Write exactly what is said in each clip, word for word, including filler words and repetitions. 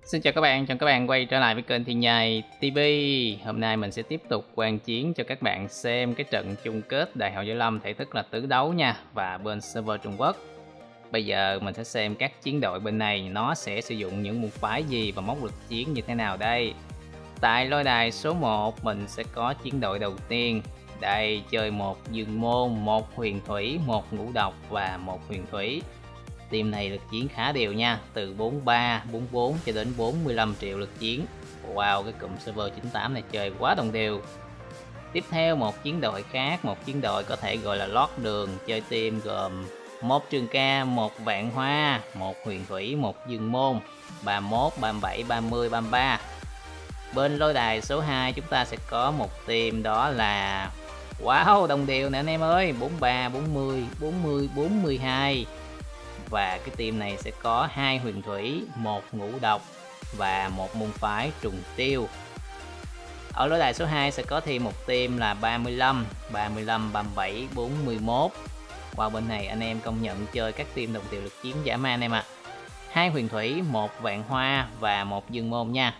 Xin chào các bạn, chào các bạn quay trở lại với kênh Thiên Nhai ti vi. Hôm nay mình sẽ tiếp tục quan chiến cho các bạn xem cái trận chung kết Đại hội Võ Lâm thể thức là tứ đấu nha, và bên server Trung Quốc. Bây giờ mình sẽ xem các chiến đội bên này nó sẽ sử dụng những môn phái gì và mốc lực chiến như thế nào đây. Tại lôi đài số một mình sẽ có chiến đội đầu tiên. Đây, chơi một Dương Môn, một Huyền Thủy, một Ngũ Độc và một Huyền Thủy. Team này lực chiến khá đều nha, từ bốn mươi ba, bốn mươi bốn cho đến bốn mươi lăm triệu lực chiến. Wow, cái cụm server chín tám này chơi quá đồng đều. Tiếp theo một chiến đội khác, một chiến đội có thể gọi là lót đường, chơi team gồm một Trường Ca, một Vạn Hoa, một Huyền Thủy, một Dương Môn, ba mươi mốt, ba mươi bảy, ba mươi, ba mươi ba. Bên lôi đài số hai chúng ta sẽ có một team đó là wow, đồng đều nè anh em ơi, bốn mươi ba, bốn mươi, bốn mươi, bốn mươi hai. Và cái team này sẽ có hai Huyền Thủy, một Ngũ Độc và một môn phái Trùng Tiêu. Ở lối đài số hai sẽ có thêm một team là ba mươi lăm, ba mươi lăm, ba mươi bảy, bốn mươi mốt. Qua bên này anh em công nhận chơi các team đồng đều lực chiến dã man em ạ. À. Hai Huyền Thủy, một Vạn Hoa và một Dương Môn nha.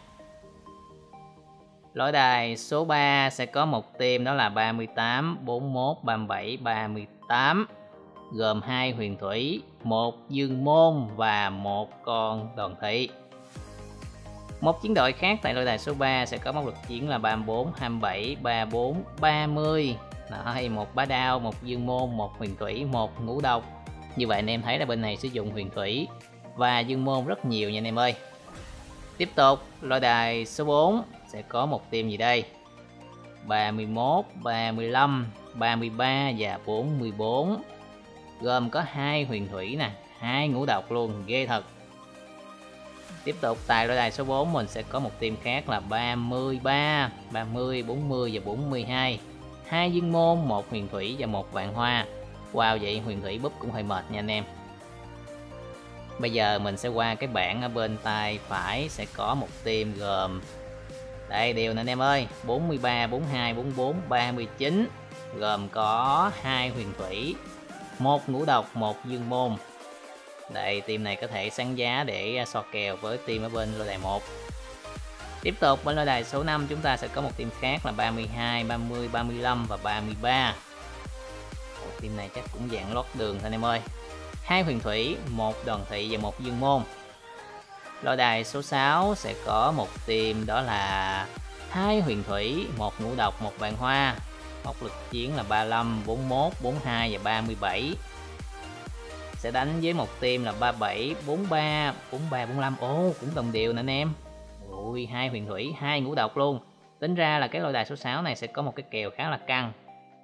Lối đài số ba sẽ có một team đó là ba mươi tám, bốn mươi mốt, ba mươi bảy, ba mươi tám. Gồm hai Huyền Thủy, một Dương Môn và một con Đoàn Thị. Một chiến đội khác tại lôi đài số ba sẽ có mốc lực chiến là ba mươi bốn, hai mươi bảy, ba mươi bốn, ba mươi. Đó, một Bá Đao, một Dương Môn, một Huyền Thủy, một Ngũ Độc. Như vậy anh em thấy là bên này sử dụng Huyền Thủy và Dương Môn rất nhiều nha anh em ơi. Tiếp tục, lôi đài số bốn sẽ có một team gì đây? ba mươi mốt, ba mươi lăm, ba mươi ba và bốn mươi bốn. Gồm có hai Huyền Thủy nè, hai Ngũ Độc luôn, ghê thật. Tiếp tục tại lôi đài số bốn mình sẽ có một team khác là ba mươi ba, ba mươi, bốn mươi và bốn mươi hai. Hai Dương Môn, một Huyền Thủy và một Vạn Hoa. Wow, vậy Huyền Thủy búp cũng hơi mệt nha anh em. Bây giờ mình sẽ qua cái bảng ở bên tay phải sẽ có một team gồm đây đều nè anh em ơi, bốn mươi ba, bốn mươi hai, bốn mươi bốn, ba mươi chín. Gồm có hai Huyền Thủy, một Ngũ Độc, một Dương Môn. Đây, team này có thể sáng giá để so kèo với team ở bên lôi đài một. Tiếp tục bên lôi đài số năm chúng ta sẽ có một team khác là ba mươi hai, ba mươi, ba mươi lăm và ba mươi ba. Ồ, team này chắc cũng dạng lót đường thôi anh em ơi. Hai Huyền Thủy, một Đoàn Thị và một Dương Môn. Lôi đài số sáu sẽ có một team đó là hai Huyền Thủy, một Ngũ Độc, một Vạn Hoa. Mốc lực chiến là ba mươi lăm, bốn mươi mốt, bốn mươi hai và ba mươi bảy. Sẽ đánh với một team là ba mươi bảy, bốn mươi ba, bốn mươi ba, bốn mươi lăm. Ồ, cũng đồng đều nè anh em. Ui, hai Huyền Thủy, hai Ngũ Độc luôn. Tính ra là cái lôi đài số sáu này sẽ có một cái kèo khá là căng.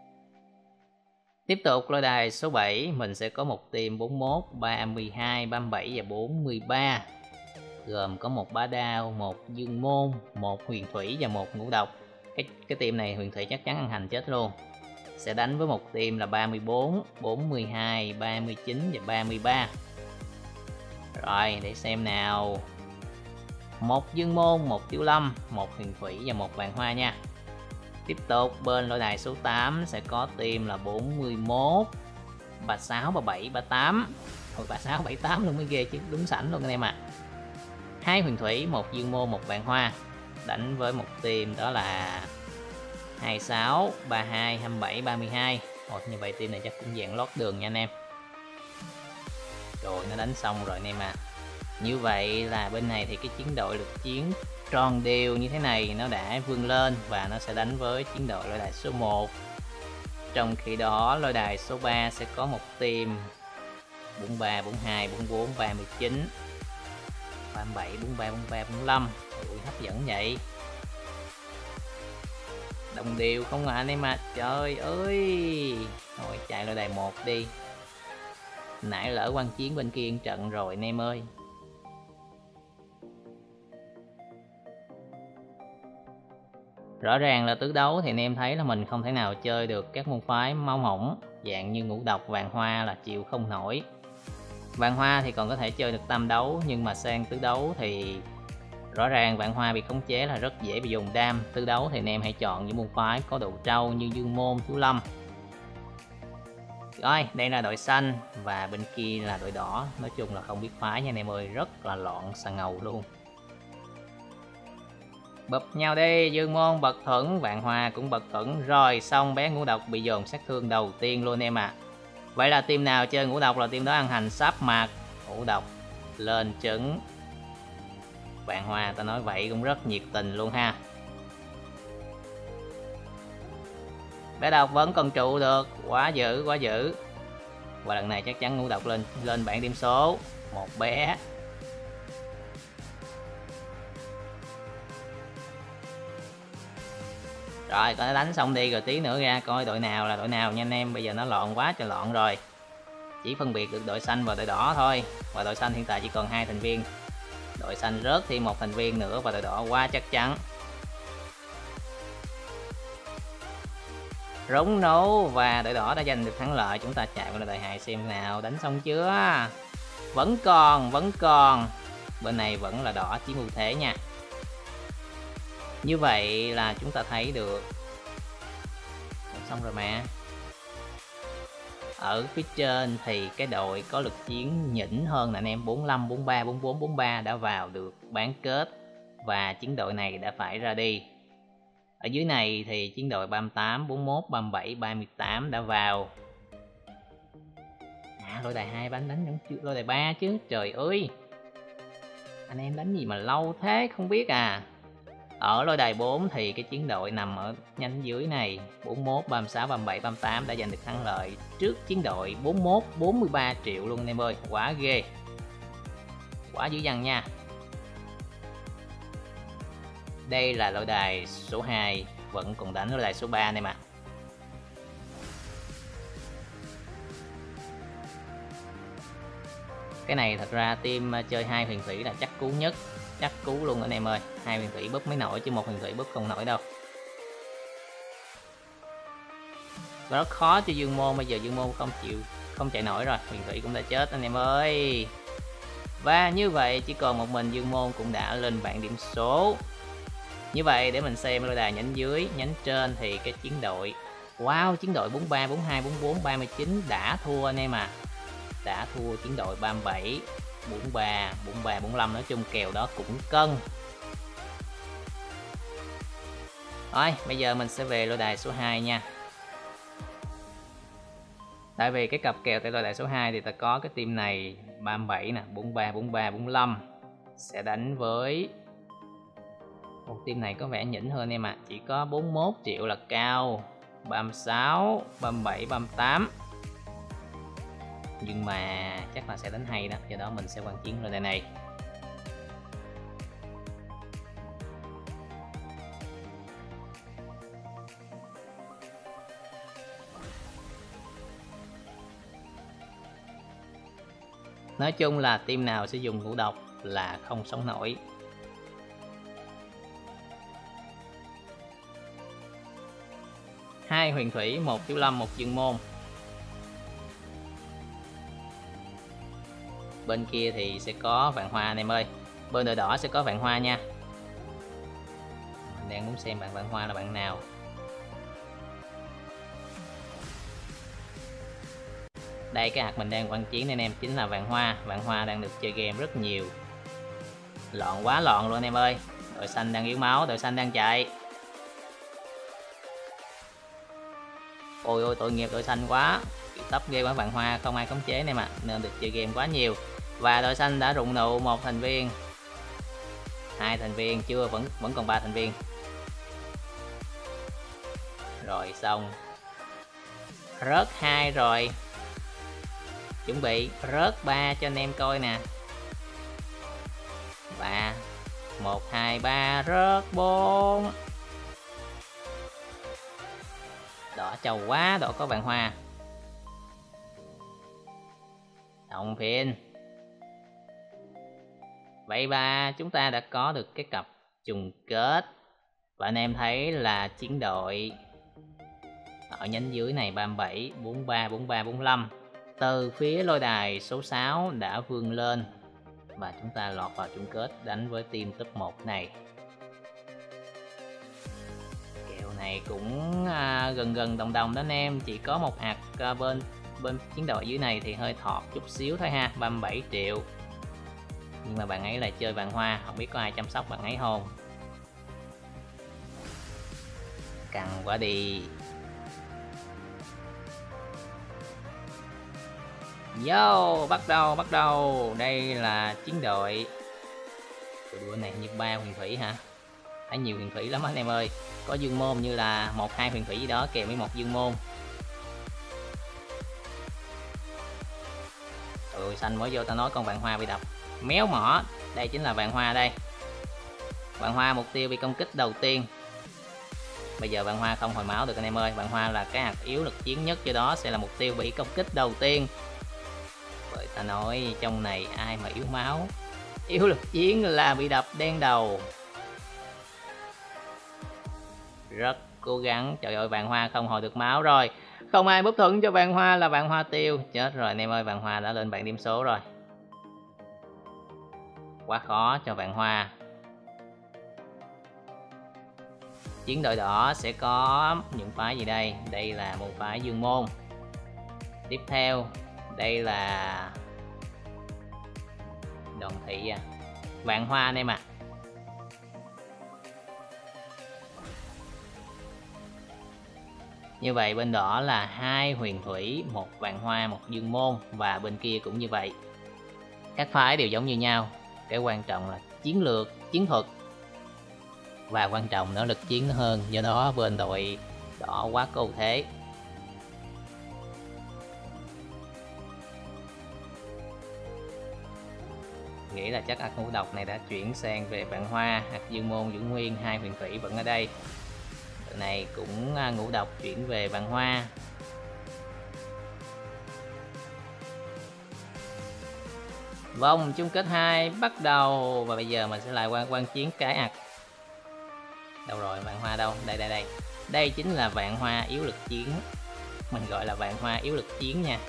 Tiếp tục lôi đài số bảy mình sẽ có một team bốn mươi mốt, ba mươi hai, ba mươi bảy và bốn mươi ba. Gồm có một Bá Đao, một Dương Môn, một Huyền Thủy và một Ngũ Độc. Cái, cái team này Huyền Thủy chắc chắn ăn hành chết luôn. Sẽ đánh với một team là ba mươi bốn, bốn mươi hai, ba mươi chín và ba mươi ba. Rồi để xem nào. Một Dương Môn, một Tiểu Lâm, một Huyền Thủy và một Vạn Hoa nha. Tiếp tục bên lôi đài số tám sẽ có team là bốn mươi mốt, ba mươi sáu, ba mươi bảy, ba mươi tám. Hồi ba mươi sáu, ba mươi tám luôn mới ghê chứ, đúng sảnh luôn anh em ạ. À. Hai Huyền Thủy, một Dương Môn, một Vạn Hoa. Đánh với một team đó là hai mươi sáu, ba mươi hai, hai mươi bảy, ba mươi hai. Ồ, như vậy team này chắc cũng dạng lót đường nha anh em. Rồi nó đánh xong rồi anh em à. Như vậy là bên này thì cái chiến đội lực chiến tròn đều như thế này nó đã vươn lên và nó sẽ đánh với chiến đội lôi đài số một. Trong khi đó lôi đài số ba sẽ có một team bốn mươi ba, bốn mươi hai, bốn mươi bốn, ba mươi chín, ba mươi bảy, bốn mươi ba, bốn mươi ba, bốn mươi lăm. Ui, hấp dẫn vậy. Đồng đều không à anh em à. Trời ơi. Thôi chạy lôi đài một đi. Nãy lỡ quan chiến bên kia trận rồi anh em ơi. Rõ ràng là tứ đấu thì anh em thấy là mình không thể nào chơi được các môn phái máu mỏng dạng như Ngũ Độc, Vạn Hoa là chịu không nổi. Vạn Hoa thì còn có thể chơi được tam đấu, nhưng mà sang tứ đấu thì rõ ràng Vạn Hoa bị khống chế là rất dễ bị dùng đam. Tứ đấu thì anh em hãy chọn những môn phái có độ trâu như Dương Môn, Thiếu Lâm. Rồi, đây là đội xanh và bên kia là đội đỏ. Nói chung là không biết phái nha anh em ơi, rất là loạn xà ngầu luôn. Bụp nhau đi, Dương Môn bật thuẫn, Vạn Hoa cũng bật thuẫn. Rồi xong bé ngũ độc bị dồn sát thương đầu tiên luôn em ạ. À. Vậy là team nào chơi ngũ độc là team đó ăn hành sáp mặt. Ngũ độc lên trứng. Vạn Hoa ta nói vậy cũng rất nhiệt tình luôn ha. Bé độc vẫn còn trụ được, quá dữ quá dữ. Và lần này chắc chắn ngũ độc lên lên bảng điểm số. Một bé. Rồi coi nó đánh xong đi rồi tí nữa ra coi đội nào là đội nào nha anh em. Bây giờ nó loạn quá trời loạn rồi. Chỉ phân biệt được đội xanh và đội đỏ thôi. Và đội xanh hiện tại chỉ còn hai thành viên. Đội xanh rớt thêm một thành viên nữa và đội đỏ quá chắc chắn. Rúng nấu và đội đỏ đã giành được thắng lợi. Chúng ta chạy vào đội hai xem nào, đánh xong chưa. Vẫn còn, vẫn còn. Bên này vẫn là đỏ chiếm ưu thế nha. Như vậy là chúng ta thấy được. Xong rồi mà. Ở phía trên thì cái đội có lực chiến nhỉnh hơn là anh em. Bốn lăm, bốn ba, bốn bốn, bốn ba đã vào được bán kết. Và chiến đội này đã phải ra đi. Ở dưới này thì chiến đội ba mươi tám, bốn mốt, ba mươi bảy, ba mươi tám đã vào. À, lôi đài hai đánh đánh vẫn chưa, lôi đài ba chứ. Trời ơi. Anh em đánh gì mà lâu thế không biết à. Ở lôi đài bốn thì cái chiến đội nằm ở nhánh dưới này, bốn mốt, ba mươi sáu, ba mươi bảy, ba mươi tám đã giành được thắng lợi trước chiến đội bốn mốt, bốn mươi ba triệu luôn anh em ơi, quá ghê. Quá dữ dằn nha. Đây là lôi đài số hai, vẫn còn đánh lôi đài số ba này mà. Cái này thật ra team chơi hai huyền thủy là chắc cú nhất. Chắc cú luôn anh em ơi. Hai huyền thủy búp mới nổi chứ một huyền thủy búp không nổi đâu. Rất khó cho Dương Môn. Bây giờ Dương Môn không chịu, không chạy nổi rồi. Huyền thủy cũng đã chết anh em ơi. Và như vậy chỉ còn một mình Dương Môn cũng đã lên bảng điểm số. Như vậy để mình xem lôi đài nhánh dưới. Nhánh trên thì cái chiến đội, wow, chiến đội bốn ba, bốn hai, bốn bốn, ba mươi chín đã thua anh em à. Đã thua chiến đội ba mươi bảy, bốn ba, bốn ba, bốn lăm. Nói chung kèo đó cũng cân. Rồi bây giờ mình sẽ về lôi đài số hai nha. Tại vì cái cặp kèo tại lôi đài số hai thì ta có cái team này ba mươi bảy nè, bốn ba, bốn ba, bốn lăm sẽ đánh với một team này có vẻ nhỉnh hơn em ạ. À. Chỉ có bốn mươi mốt triệu là cao, ba mươi sáu, ba mươi bảy, ba mươi tám. Nhưng mà chắc là sẽ đánh hay đó, do đó mình sẽ quan chiến lôi đài này. Nói chung là team nào sử dụng ngũ độc là không sống nổi. Hai huyền thủy, một thiếu lâm, một dương môn. Bên kia thì sẽ có vạn hoa anh em ơi. Bên đội đỏ sẽ có vạn hoa nha. Mình đang muốn xem bạn vạn hoa là bạn nào. Đây, cái hạt mình đang quan chiến anh em chính là vạn hoa. Vạn hoa đang được chơi game rất nhiều. Loạn quá loạn luôn anh em ơi. Đội xanh đang yếu máu, đội xanh đang chạy. Ôi ôi tội nghiệp đội xanh quá. Tấp ghê quá, vạn hoa không ai khống chế anh em ạ, nên được chơi game quá nhiều. Và đội xanh đã rụng nụ một thành viên, hai thành viên chưa, vẫn vẫn còn ba thành viên. Rồi xong. Rớt hai rồi. Chuẩn bị rớt ba cho anh em coi nè. Ba, một, hai, ba, rớt bốn. Đỏ trâu quá, đỏ có vạn hoa. Động phiên. Vậy ba chúng ta đã có được cái cặp chung kết. Và anh em thấy là chiến đội ở nhánh dưới này ba mươi bảy, bốn ba, bốn ba, bốn lăm từ phía lôi đài số sáu đã vươn lên. Và chúng ta lọt vào chung kết đánh với team top một này. Kèo này cũng à, gần gần đồng đồng đó anh em. Chỉ có một hạt à, bên bên chiến đội dưới này thì hơi thọt chút xíu thôi ha, ba mươi bảy triệu. Nhưng mà bạn ấy là chơi vạn hoa, không biết có ai chăm sóc bạn ấy không. căng quá đi. Yo, bắt đầu bắt đầu. Đây là chiến đội. Đùa này như ba huyền thủy hả? Thấy nhiều huyền thủy lắm anh em ơi. Có dương môn như là một hai huyền thủy gì đó kèm với một dương môn. Ôi xanh mới vô ta nói con vạn hoa bị đập. Méo mỏ. Đây chính là vạn hoa đây. Vạn hoa mục tiêu bị công kích đầu tiên. Bây giờ vạn hoa không hồi máu được anh em ơi. Vạn hoa là cái hạt yếu lực chiến nhất, do đó sẽ là mục tiêu bị công kích đầu tiên. Bởi ta nói trong này ai mà yếu máu, yếu lực chiến là bị đập đen đầu. Rất cố gắng. Trời ơi, vạn hoa không hồi được máu rồi. Không ai búp thuận cho vạn hoa là vạn hoa tiêu. Chết rồi anh em ơi, vạn hoa đã lên bảng điểm số rồi. Quá khó cho vạn hoa. Chiến đội đỏ sẽ có những phái gì đây? Đây là một phái dương môn. Tiếp theo đây là đoàn thị à. Vạn hoa anh em ạ. À. Như vậy bên đỏ là hai huyền thủy, một vạn hoa, một dương môn, và bên kia cũng như vậy. Các phái đều giống như nhau. Cái quan trọng là chiến lược, chiến thuật, và quan trọng nữa lực chiến hơn. Do đó bên đội đỏ quá có ưu thế. Nghĩ là chắc ác ngũ độc này đã chuyển sang về vạn hoa. Hạt dương môn giữ nguyên, hai huyền thủy vẫn ở đây. Đội này cũng ngũ độc chuyển về vạn hoa. Vòng chung kết hai bắt đầu. Và bây giờ mình sẽ lại quan quan chiến cái ạc. Đâu rồi, vạn hoa đâu? Đây đây đây. Đây chính là vạn hoa yếu lực chiến. Mình gọi là vạn hoa yếu lực chiến nha.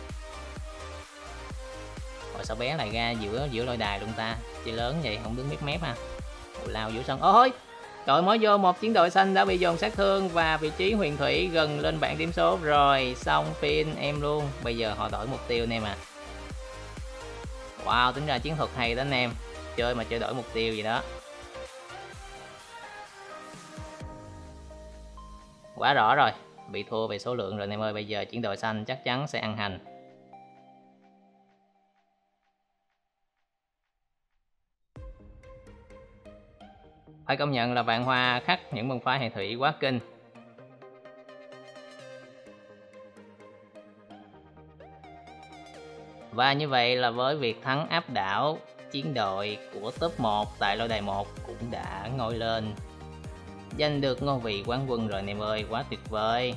Rồi sao bé lại ra giữa giữa lôi đài luôn ta? Chơi lớn vậy không đứng mép mép ha. Ủa, lao giữa sân. Ôi! Đội mới vô một chiến đội xanh đã bị dồn sát thương và vị trí huyền thủy gần lên bảng điểm số rồi. Xong pin em luôn. Bây giờ họ đổi mục tiêu anh em à. Wow, tính ra chiến thuật hay đó anh em. Chơi mà chơi đổi mục tiêu gì đó. Quá rõ rồi. Bị thua về số lượng rồi anh em ơi. Bây giờ chiến đội xanh chắc chắn sẽ ăn hành. Phải công nhận là vạn hoa khắc những môn phái huyền thủy quá kinh. Và như vậy là với việc thắng áp đảo, chiến đội của top một tại lôi đài một cũng đã ngôi lên, giành được ngôi vị quán quân rồi anh em ơi, quá tuyệt vời.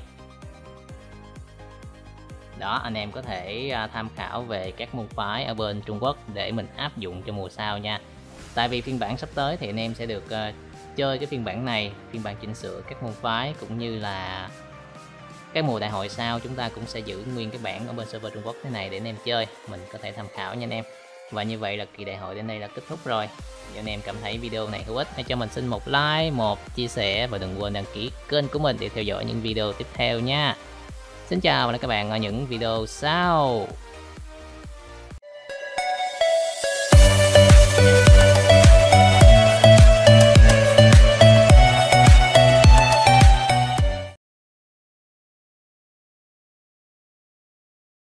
Đó, anh em có thể tham khảo về các môn phái ở bên Trung Quốc để mình áp dụng cho mùa sau nha. Tại vì phiên bản sắp tới thì anh em sẽ được uh, chơi cái phiên bản này, phiên bản chỉnh sửa các môn phái, cũng như là cái mùa đại hội sau chúng ta cũng sẽ giữ nguyên cái bản ở bên server Trung Quốc thế này để anh em chơi, mình có thể tham khảo nha anh em. Và như vậy là kỳ đại hội đến đây là kết thúc rồi. Nếu anh em cảm thấy video này hữu ích, hãy cho mình xin một like, một chia sẻ và đừng quên đăng ký kênh của mình để theo dõi những video tiếp theo nha. Xin chào và hẹn gặp các bạn ở những video sau.